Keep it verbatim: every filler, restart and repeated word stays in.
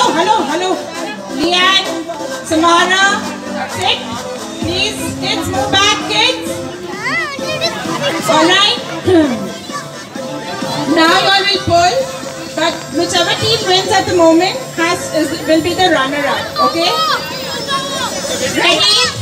hello, hello. Leanne, Samara, sit. Please, kids, move back, kids. Alright. Now you all will pull, but whichever team wins at the moment has is, will be the runner-up. Okay? Ready?